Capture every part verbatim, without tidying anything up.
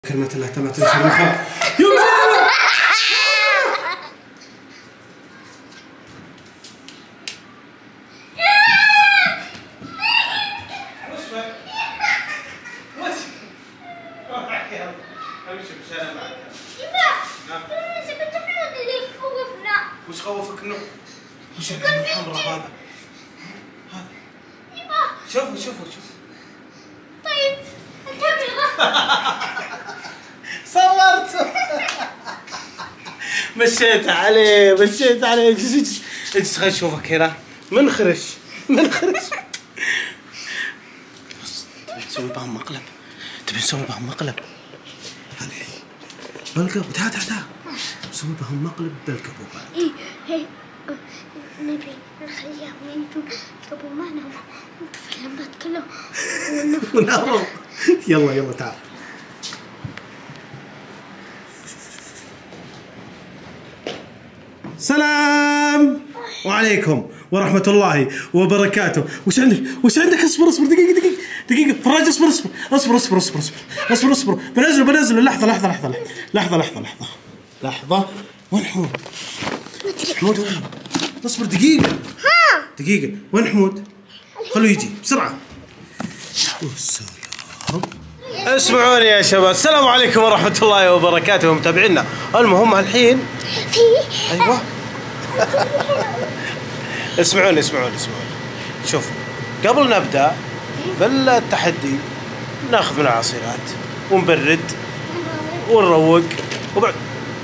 كلمة الله تمت الخير. يلا وش خوفك انه وش الحمراء هذا؟ هذا شوفوا شوفوا شوفوا. طيب الكاميرا صورت مشيت عليه مشيت عليه. اجلس اجلس خليني اشوفك هنا منخرش منخرش. بص تبي نسوي بهم مقلب تبي نسوي بهم مقلب بالقبو. تعال تعال تعال نسوي بهم مقلب بالقبو. اي هي نبي نخليهم ينجون قبل ما ننام ونطفي اللمبات كلهم وننام. يلا يلا تعال. السلام وعليكم ورحمة الله وبركاته. وش عندك؟ وش عندك؟ اصبر اصبر دقيقة دقيقة دقيقة فراج اصبر اصبر اصبر اصبر اصبر اصبر اصبر اصبر بنزله بنزله. لحظة لحظة لحظة لحظة لحظة لحظة لحظة. وين حمود؟ حمود وين؟ اصبر دقيقة ها دقيقة. وين حمود؟ خلوه يجي بسرعة. والسلام. اسمعوني يا شباب، السلام عليكم ورحمة الله وبركاته متابعينا. المهم الحين في ايوه اسمعوني اسمعوني اسمعوني. شوف قبل نبدأ بالتحدي ناخذ من العصيرات ونبرد ونروق وبعد.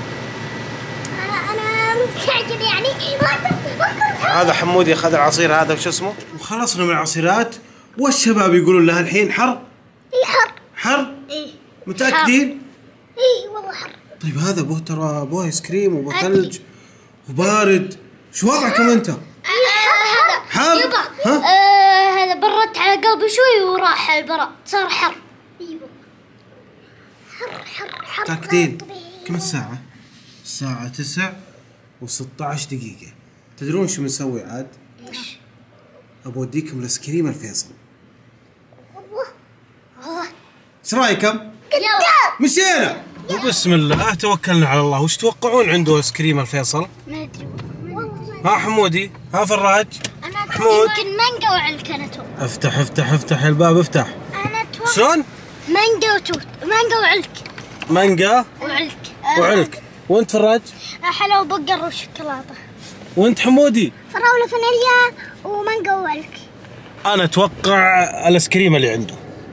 انا مستعجل يعني. هذا حمودي اخذ العصير هذا وش اسمه وخلصنا من العصيرات. والشباب يقولون لها الحين حر. اي حر حر؟ ايه متأكدين؟ اي والله حر. طيب هذا بو ترى بو ايس كريم وبو ثلج وبارد. شو وضعكم انت؟ هذا حر؟ يبا ها؟ آه هذا بردت على قلبي شوي وراح البرد صار حر. ايوه حر حر حر. متأكدين؟ كم الساعة؟ الساعة تسع وستة عشر دقيقة. تدرون شو بنسوي عاد؟ ايش؟ ابو اوديكم الايس كريم الفيصل. والله والله ايش رايكم؟ يلا مشينا. وبسم الله توكلنا على الله. وش توقعون عنده ايس كريم الفيصل؟ ما ادري والله. ها حمودي؟ ها فراج؟ انا حمود؟ يمكن مانجا وعلك انا تو. افتح افتح افتح الباب افتح. انا اتوقع شلون؟ مانجا وتوت مانجا وعلك مانجا وعلك وعلك. وانت فراج؟ حلو بقر وشوكولاته. وانت حمودي؟ فراوله فانيليا ومانجا وعلك. انا اتوقع الايس كريم اللي عنده.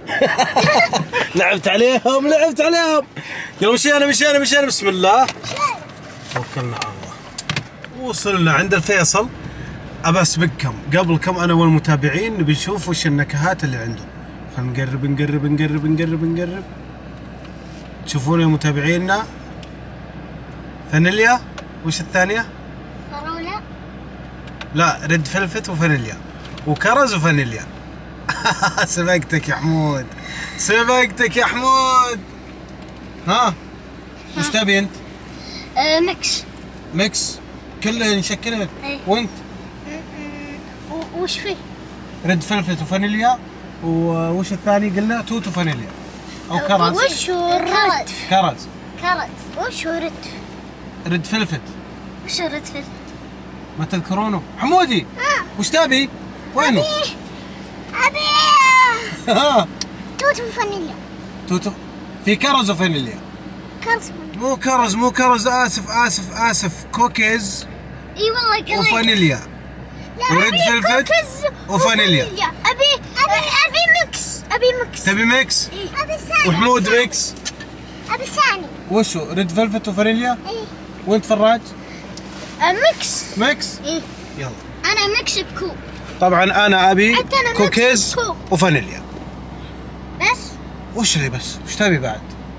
لعبت عليهم لعبت عليهم. يلا مشينا مشينا مشينا. بسم الله توكلنا على الله. وصلنا عند الفيصل. ابى اسبقكم قبلكم انا والمتابعين نبي نشوف وش النكهات اللي عنده. فنقرب نقرب نقرب نقرب نقرب. تشوفون يا متابعينا فانيليا. وش الثانية؟ فراوله لا ريد فلفت وفانيليا وكرز وفانيليا. سبقتك يا حمود سبقتك يا حمود. ها وش تبي انت؟ آه ميكس. ميكس كله نشكله. ايه. وانت؟ و- وش فيه؟ ريد فلفت وفانيليا. ووش الثاني قلنا؟ توت وفانيليا او كرز. وش هو الرد؟ كرز. كرز. وش هو رد؟ ريد فلفت. وش هو رد فلفل؟ ما تذكرونه؟ حمودي وش تبي؟ وينه؟ ابي ها توت وفانيليا. توت في كرز وفانيليا. كرز مو كرز مو كرز اسف اسف اسف كوكيز اي والله قريت. وفانيليا. لا وريد أبي فلفت كوكيز وفانيليا. ابي ابي ابي ميكس. ابي ميكس. تبي ميكس؟ إيه. ابي ثاني. وحمود ميكس. ابي ثاني. وشو؟ ريد فلفت وفانيليا؟ ايه وانت فراج؟ آه، ميكس. ميكس؟ ايه يلا. انا ميكس بكوب طبعا انا ابي حتى أنا ميكس كوكيز بكوب. وفانيليا. بس. وش اللي بس؟ وش تبي بعد؟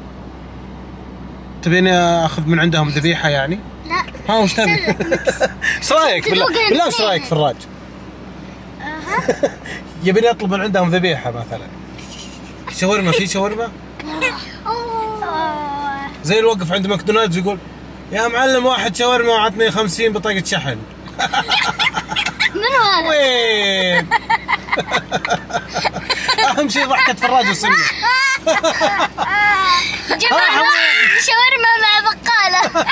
تبيني اخذ من عندهم ذبيحه يعني؟ لا ها وش تبي؟ سلك ميكس. ايش رايك بالله؟ تذوق بالله ايش الاثنين. رايك فراج؟ اها يبيني اطلب من عندهم ذبيحه مثلا. شاورما في شاورما؟ أوه. زي الوقف عند ماكدونالدز يقول يا معلم واحد شاورما وعطني خمسين بطاقة شحن. من هذا؟ وين؟ اهم شيء ضحكة فراج وسنة. شاورما مع بقالة.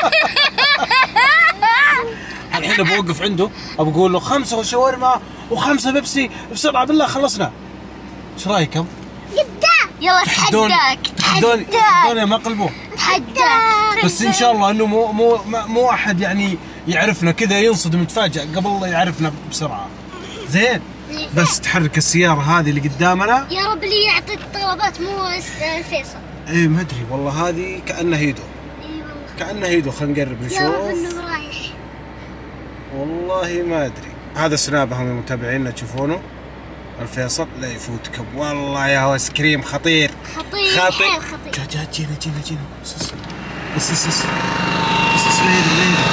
الحين بوقف عنده بقول له خمسة شاورما وخمسة بيبسي بسرعة بالله خلصنا. ايش رايكم؟ قدام يلا اتحداك تحدوني تحدوني ما قلبوه اتحداك. بس ان شاء الله انه مو مو مو احد يعني يعرفنا كذا ينصدم يتفاجأ قبل لا يعرفنا بسرعة. زين بس تحرك السيارة هذه اللي قدامنا. يا رب اللي يعطي الطلبات مو فيصل. ايه ما ادري والله هذه كأنها هيدو. اي والله كأنها هيدو. خلينا نقرب نشوف. يا رب انه رايح. والله ما ادري. هذا سنابهم يا متابعينا تشوفونه الفيصل. لا يفوتكم والله يا ايس كريم خطير خطير خطير. حيل خطير. جا جا جينا جينا جينا بس بس بس بس بس بس ليدي ليدي.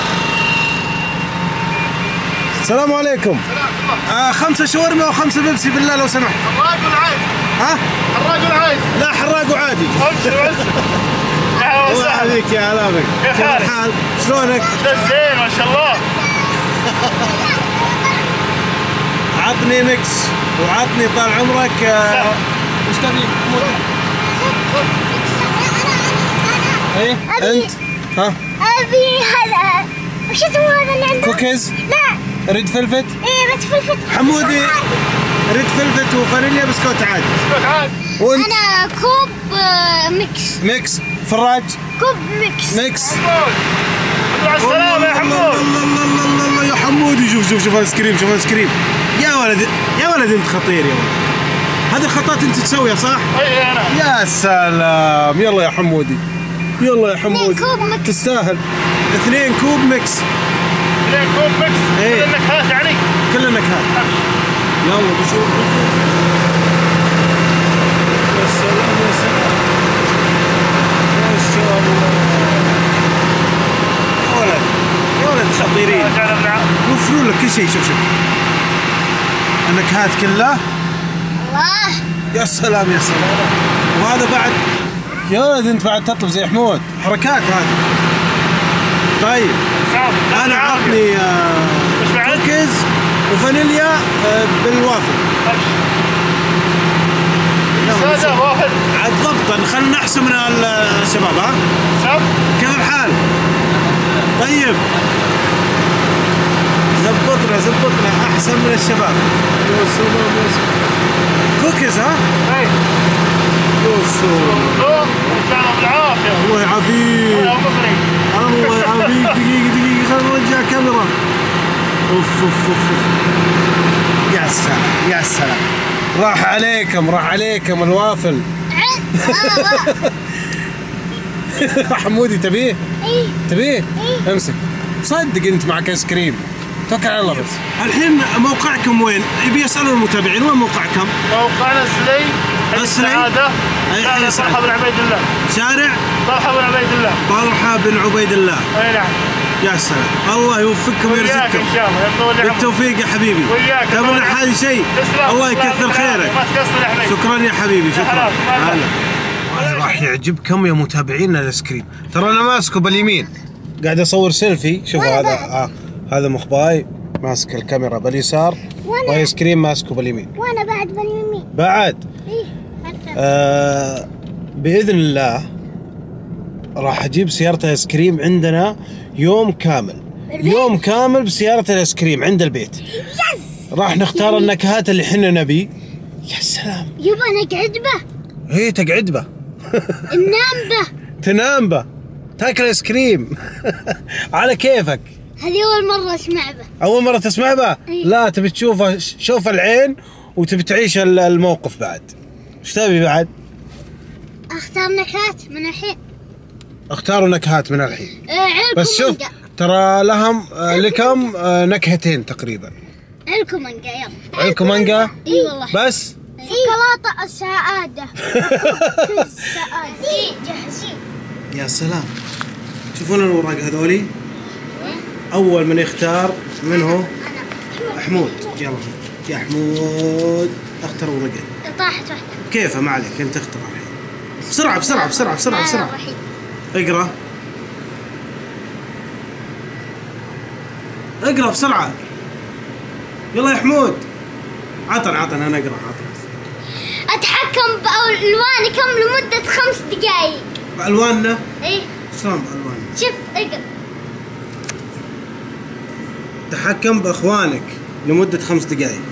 السلام عليكم. آه خمسة شاورما وخمسة بيبسي بالله لو سمحت. حراق ولا عادي؟ ها؟ حراق ولا عادي؟ لا حراق وعادي. الله الله يحييك يا هلا بك. كيف الحال؟ شلونك؟ زين ما شاء الله. عطني ميكس وعطني طال عمرك. آه وش تبي؟ ايه انت؟ ها؟ ابي هذا وش اسمه هذا اللي عندك؟ كوكيز؟ لا ريد فلفت؟ ايه بس فلفل حمودي ريد فلفت وفانيليا بسكوت عادي. بسكوت عادي. وانت؟ انا كوب آه، ميكس. ميكس. فراج؟ كوب ميكس. ميكس. حمود على السلامة يا حمود. الله الله الله الله الله يا حمودي. شوف شوف شوف ايس كريم. شوف ايس كريم يا ولد يا ولد انت خطير يا ولد. هذه الخطات انت تسويها صح؟ اي انا. يا سلام. يلا يا حمودي يلا يا حمودي كوب ميكس. تستاهل. اثنين كوب ميكس. اثنين كوب ميكس. إيه. كل النكهات يعني. كل النكهات. يلا بشوف. يا سلام يا سلام ما شاء الله يا ولد يا ولد خطيرين. يوفرون لك كل شيء. شوف شوف النكهات كلها. الله يا سلام يا سلام. وهذا بعد يا ولد انت بعد تطلب زي حمود حركات هذه. طيب انا عطني آه كوكيز وفانيليا آه بالوافل. سادة واحد. عاد ضبطا خلينا نحسن من الشباب. ها شوف كيف الحال؟ طيب زبطنا زبطنا احسن من الشباب. يا سلام يا سلام. كوكيز ها؟ اي يا سلام بالعافية. الله يعافيك الله يعافيك. دقيقة دقيقة خلينا نرجع كاميرا. اوف اوف اوف يا سلام يا سلام. راح عليكم راح عليكم الوافل. حمودي تبيه؟ ايه تبيه؟ ايه امسك. صدق انت معك ايس كريم. توكل على الله. بس الحين موقعكم وين؟ يبي يسالون المتابعين وين موقعكم؟ موقعنا السلي. السلي؟ السعادة. اي شارع حي طلحة بن عبيد الله. شارع طلحة بن عبيد الله. طلحة بن عبيد الله. اي نعم. يا سلام الله يوفقكم وياك ويرزقكم. ان شاء الله يطول عمرك. بالتوفيق يا حبيبي. وياك. تبغى حاجة شيء؟ الله يكثر خيرك. ما تقصر يا حبيبي. شكرا يا حبيبي شكرا. خلاص، ما هلا راح يعجبكم يا متابعينا الايس كريم. ترى انا ماسكه باليمين قاعد اصور سيلفي. شوف هذا آه. هذا مخباي ماسك الكاميرا باليسار وايس كريم ماسكه باليمين. وانا بعد باليمين. بعد ايه آه باذن الله راح اجيب سيارة الايس كريم عندنا يوم كامل. يوم كامل بسيارة الايس كريم عند البيت. يس راح نختار النكهات اللي احنا نبي. يا سلام. يبا نقعد به. هي تقعد به. ننام به. تنام به. تاكل ايس كريم. على كيفك. هذه اول مرة اسمع به. اول مرة تسمع به؟ إيه؟ لا تبي تشوفه شوف العين وتبي تعيش الموقف بعد. ايش تبي بعد؟ اختار نكهات من الحين. اختاروا نكهات من الحين. آه علكم بس شوف منقى. ترى لهم آه لكم آه نكهتين تقريبا. علكم منقى يلا. علكم مانجا؟ اي والله. بس؟ شوكولاتة السعادة. السعادة. جاهزين. يا سلام. تشوفون الوراق هذولي؟ اول من يختار من هو؟ حمود. يلا يا حمود اختار ورقه. طاحت واحدة. كيفه ما عليك انت اختار الحين. بسرعه بسرعه بسرعه بسرعه بسرعه. اقرا اقرا بسرعه. يلا يا حمود. عطن عطن انا اقرا عطن. اتحكم بالوانكم لمده خمس دقائق. بالواننا؟ ايه شلون بالواننا؟ شوف اقرا. تحكم باخوانك لمده خمس دقائق.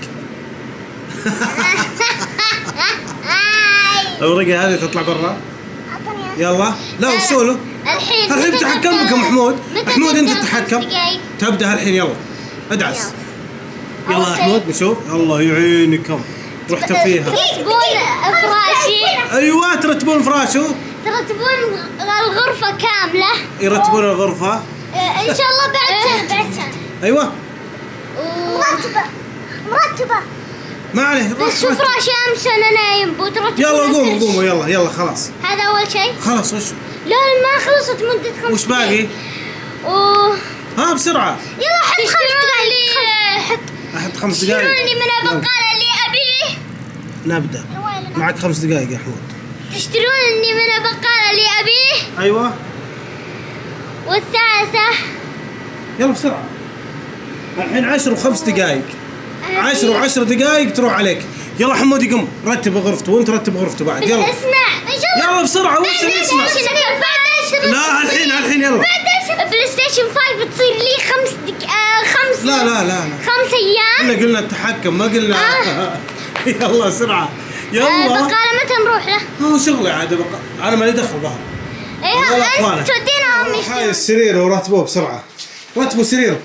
الورقه هذه تطلع برا. يلا لا وصوله. الحين الحين بتحكم بكم محمود. محمود انت تتحكم. دقايق. تبدا الحين يلا ادعس. يلا. يلا يا محمود نشوف. الله يعينكم رحتوا فيها. ترتبون فراشي. ايوه ترتبون فراشو. ترتبون الغرفة كاملة. يرتبون الغرفة. ان شاء الله بعد بعد سنة. ايوه مرتبة مرتبة. ما عليه. بس شوف راشي امس انا نايم بترتبون. يلا قوموا قوموا يلا يلا خلاص. هذا اول شيء. خلاص وش لا ما خلصت مدة خمس وش باقي؟ اوه ها بسرعة. يلا حط خمس دقائق. حط احط خمس دقائق. تشتروني من البقالة اللي ابيه. نبدأ. معك خمس دقائق يا حمود. تشتروني من البقالة اللي ابيه. ايوه. والثالثة. يلا بسرعة. الحين عشر وخمس دقائق. عشر وعشر دقائق تروح عليك. يلا حمود يقوم رتب غرفته وانت رتب غرفته بعد. يلا اسمع ان شاء الله. يلا بسرعة وش اسمع. لا الحين الحين يلا. بلاي ستيشن خمسة تصير لي خمس دق آه خمس. لا لا لا لا. خمس ايام. احنا قلنا التحكم ما قلنا. آه. يلا بسرعة. يلا. آه بقالة متى نروح له؟ هو شغلي عاد بقى. انا مالي دخل بها. ايه انت تودينا امي. هاي السرير ورتبوه بسرعة. رتبوا سريره.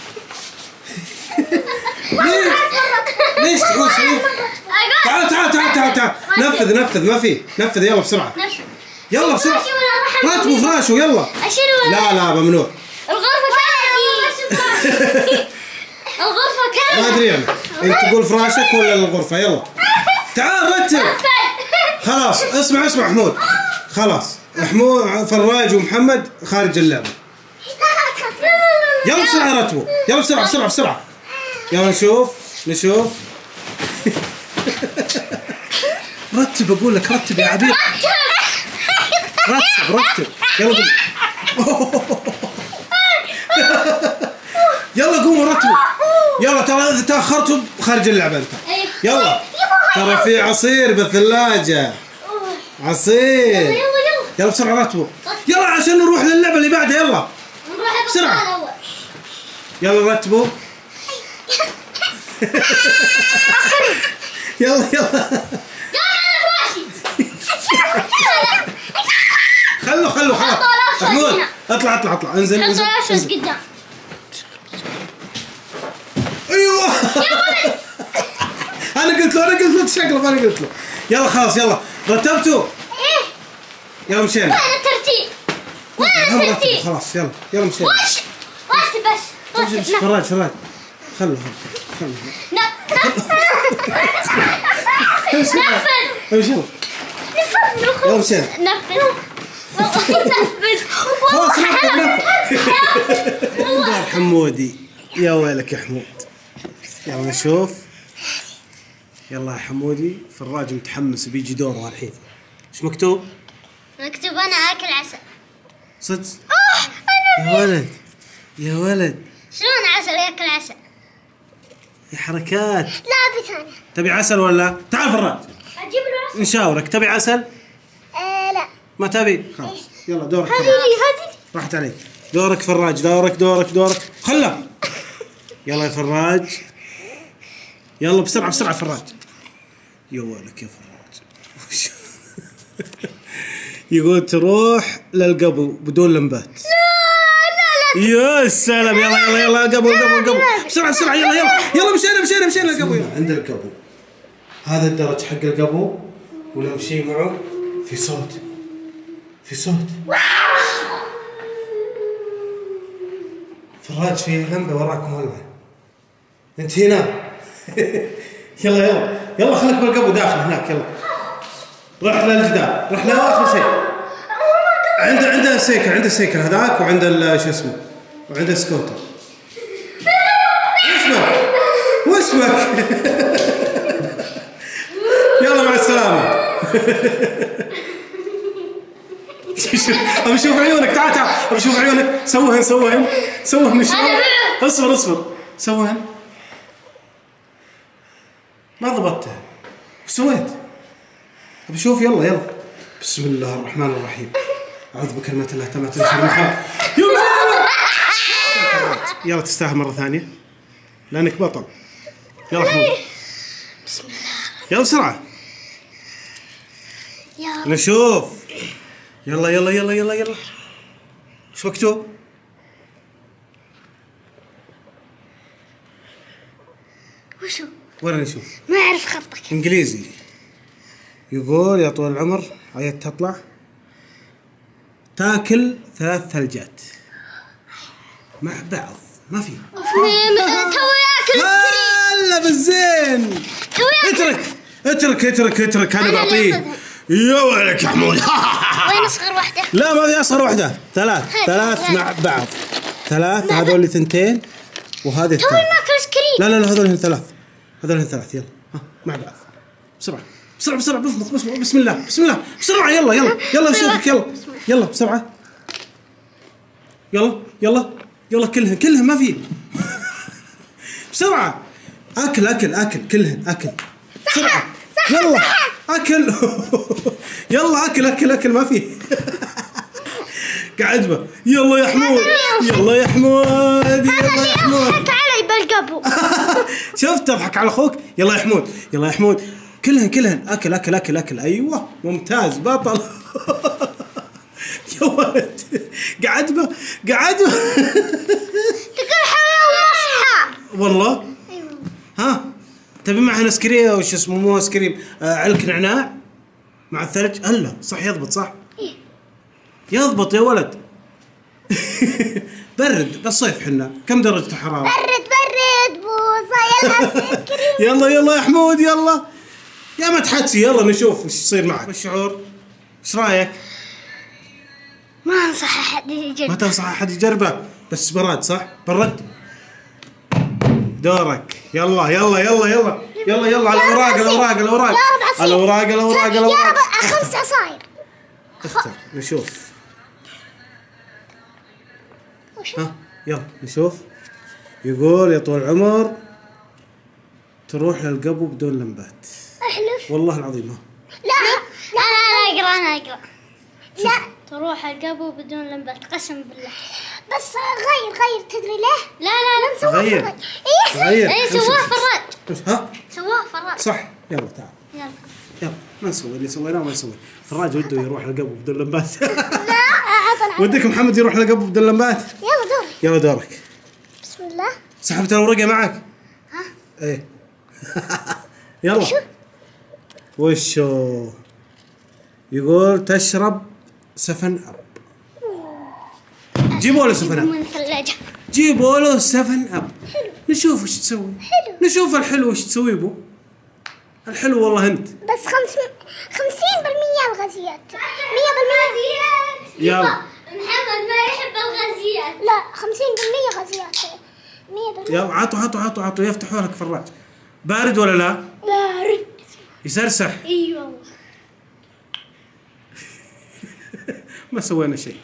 ليش؟ ليش تقول سرير؟ تعال تعال تعال تعال تعال نفذ نفذ ما في نفذ يلا بسرعة. يلا بسرعة. رتبوا فراشه يلا. اشيل ولا لا لا ممنوع. الغرفة كاملة. الغرفة كاملة. ما ادري انا. انت تقول فراشك ولا الغرفة يلا. تعال رتب. خلاص اسمع اسمع حمود. خلاص حمود فراج ومحمد خارج اللعبة. يلا بسرعة رتبوا. يلا بسرعة بسرعة بسرعة. يلا نشوف نشوف. رتب اقول لك رتب يا عبيد. رتب رتب يلا قوم. يلا قوموا رتبوا. يلا ترى اذا تاخرتوا خارج اللعبة انت. يلا ترى في عصير بالثلاجة. عصير. يلا يلا يلا بسرعة رتبوا. يلا عشان نروح للعبة اللي بعدها يلا. نروح بسرعة. يلا رتبوا. يلا يلا. خلوا خلوا خلاص. محمود اطلع اطلع اطلع انزل انزل. انزل قدام. ايوه. انا قلت له انا قلت له تشقلب انا قلت له. يلا خلاص يلا رتبتوا. ايه يلا مشينا. وين الترتيب؟ وين الترتيب؟ خلاص يلا يلا مشينا. وش؟ رتب بس. رتب. فراج فراج خلوا خلوا. نفذ. امشي يلا. نفذ. يلا مشينا. نفذ. نفذ. خلاص نفذ نفذ. حمودي يا ويلك يا حمود. يلا نشوف. يلا يا حمودي فراج متحمس بيجي دوره الحين. ايش مكتوب؟ مكتوب انا اكل عسل. صدق؟ يا ولد يا ولد. شلون عسل ياكل عسل؟ يا حركات. لا بثانية. تبي عسل ولا؟ تعال فراج اجيب له عسل. نشاورك. تبي عسل؟ آه لا. ما تبي؟ خلاص يلا دورك. هذه لي هذه. راحت عليك. دورك فراج دورك دورك دورك. خله. يلا يا فراج. يلا بسرعة بسرعة فراج. يا ولك يا فراج. يقول تروح للقبو بدون لمبات. لا لا لا. يا سلام. يلا يلا يلا قبو قبو قبو بسرعة بسرعة. يلا يلا يلا مشينا مشينا مشينا القبو. عند القبو. هذا الدرج حق القبو ونمشي معه في صوت في صوت. فراج في لمبة وراكم ولعة. انت هنا. يلا يلا يلا خليك بالقبو داخل هناك. يلا روح للجدار. روح لاخر شيء. عنده عنده سيكل عنده سيكل هذاك وعنده شو اسمه وعنده سكوتر. واسمك واسمك. يلا مع السلامة. ابي اشوف عيونك. تعال تعال ابي اشوف عيونك. سوهن سوهن سوهن. شلون؟ اصبر اصبر. سوهن. ما ضبطتها. وش سويت؟ ابي اشوف. يلا يلا. بسم الله الرحمن الرحيم. اعوذ بكلمات الله تامات من شر ما خلق. يلا يلا تستاهل مره ثانيه لانك بطل. يلا حمود. بسم الله. يلا بسرعه. يا رب. نشوف. يلا يلا يلا يلا يلا. ايش مكتوب؟ وشو؟ وين نشوف؟ ما اعرف خطك. انجليزي. يقول يا طويل العمر آيات تطلع تاكل ثلاث ثلجات مع بعض. ما في. توي اكل هلا بالزين. توي اترك اترك اترك اترك انا أنا اللي بعطيه. يا ولك يا حمود. وين اصغر واحدة؟ لا ما في اصغر واحده. ثلاث هاي. ثلاث هاي. مع بعض. ثلاث هذول ثنتين وهذه توي الثالث. ماكل ايس كريم. لا لا لا هذول ثلاث. هذول ثلاث. يلا ها مع بعض بسرعه بسرعه بسرعه. بفمط بسم بسم الله بسم الله بسرعه. يلا يلا يلا نشوفك. يلا يلا بسرعه. يلا يلا يلا كلهن كلهن ما في. بسرعه. اكل اكل اكل كلهن اكل بسرعه. يلا اكل. يلا اكل اكل اكل ما في. قاعد به. يلا يا حمود يلا يا حمود يلا يا حمود. ضحك علي بالقبو. شفت تضحك على اخوك. يلا يا حمود يلا يا حمود كلهن كلهن اكل اكل اكل اكل. ايوه ممتاز بطل. يا ولد قعد به قعد به. تقول حلوة ومصحى. والله. ايوه. ها تبي معها ناس كريم وش اسمه مو ناس كريم آه علك نعناع مع الثلج. هلا صح يضبط صح. يضبط يا ولد. برد بالصيف حنا كم درجة الحرارة؟ برد برد بوصة. يلا ايس كريم. يلا يلا يا حمود يلا يا ما تحدسي. يلا نشوف وش يصير معك. وش الشعور؟ ايش رايك؟ ما انصح احد ما يجرب. تنصح احد يجربه بس براد صح؟ برد. دورك. يلا يلا يلا يلا يلا يلا على الاوراق الاوراق الاوراق يا رب عصير. الاوراق الاوراق يا الاوراق. رب خمس عصاير. اختر نشوف. وشو؟ ها يلا نشوف. يقول يا طول العمر تروح للقبو بدون لمبات. احلف. والله العظيم. ها لا انا انا اقرا انا اقرا. لا تروح القبو بدون لمبات قسم بالله. بس غير غير تدري ليه؟ لا لا لا نسواه غير. فراج. ايه غير. ايه سواه فراج. ها سواه فراج. صح. يلا تعال يلا. يلا ما نسوي اللي سويناه ما نسوي. فراج وده يروح للقبو بدون لمبات. لا عطنا. ودك محمد يروح للقبو بدون لمبات. يلا دور. يلا دورك. بسم الله. سحبت الورقة معك؟ ها؟ ايه. يلا. وشو؟ وشو؟ يقول تشرب سفن اب. جيبوا له سفن اب. من الثلاجة. جيبوا له سفن اب. حلو. نشوف وش تسوي. حلو. نشوف الحلو وش تسوي بو. الحلو والله انت. بس خمس خمسين بالمية الغازيات. مية بالمية. يلا. محمد ما يحب الغازيات. لا خمسين بالمية غازيات. مية بالمية. يلا عطوا عطوا عطوا عطوا يفتحوا لك فراج. بارد ولا لا؟ بارد. يسرسح. اي والله. ما سوينا شيء.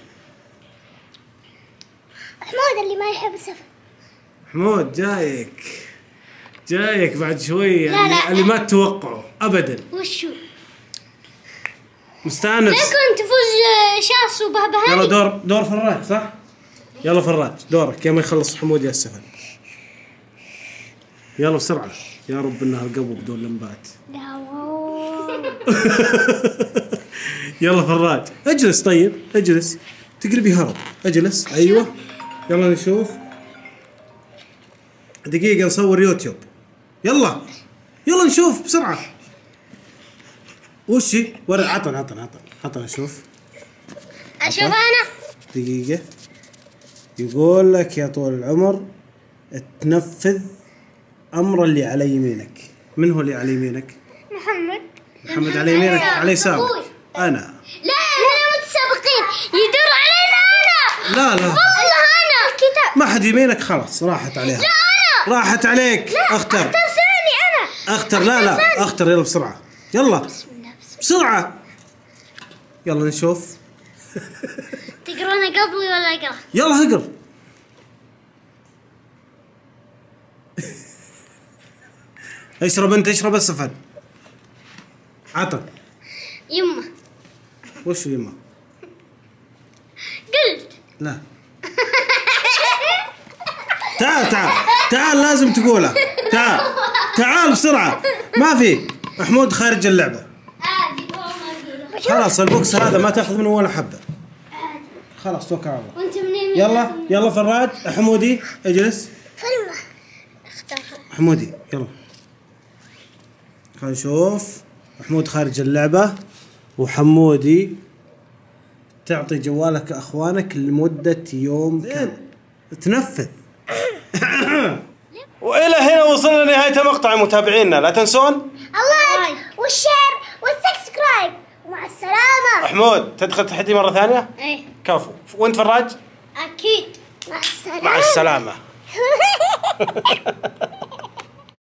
حمود اللي ما يحب السفن. حمود جايك جايك بعد شوي. لا، اللي, لا. اللي ما تتوقعه ابدا. وشو؟ مستانس. لكن تفوز شاس وبهبهاني. يلا دور دور فراج صح؟ يلا فراج دورك يا ما يخلص حمود يا السفن. يلا بسرعة يا رب انها القبو بدون لمبات. لا والله. يلا فراج اجلس. طيب اجلس تقلبي هرب. اجلس ايوه. يلا نشوف. دقيقة نصور يوتيوب. يلا يلا نشوف بسرعة. وشي ورق. عطنا عطنا عطنا عطنا نشوف. اشوف انا. دقيقة. يقول لك يا طول العمر تنفذ أمر اللي على يمينك. من هو اللي على يمينك؟ محمد. محمد على يمينك. على يسارك أبوي. أنا. لا احنا متسابقين يدور علينا انا. لا لا والله انا. الكتاب. ما حد يمينك خلاص راحت عليها. لا انا. راحت عليك. اختر اختار ثاني انا. اختر. لا لا اختر. يلا بسرعة يلا بسم الله بسم بسرعة. يلا نشوف. الله. تقرونه قبلي ولا اقرا؟ يلا اقر. اشرب انت اشرب السفن. عطن. يمه. وش يمه؟ قلت. لا. تعال تعال تعال لازم تقولها. تعال تعال بسرعة. ما في. حمود خارج اللعبة. عادي هو ما أقوله. خلاص البوكس هذا ما تاخذ منه ولا حبة. خلاص توكل على الله. وأنت من يمين. يلا يلا فراج. حمودي اجلس. فيلم. اختار. حمودي يلا. خلينا نشوف. حمود خارج اللعبة وحمودي تعطي جوالك اخوانك لمدة يوم كامل. تنفذ. والى هنا وصلنا لنهاية المقطع متابعينا، لا تنسون اللايك والشير والسبسكرايب ومع السلامة. حمود تدخل تحدي مرة ثانية؟ ايه كفو. وانت فراج؟ اكيد. مع السلامة. مع السلامة.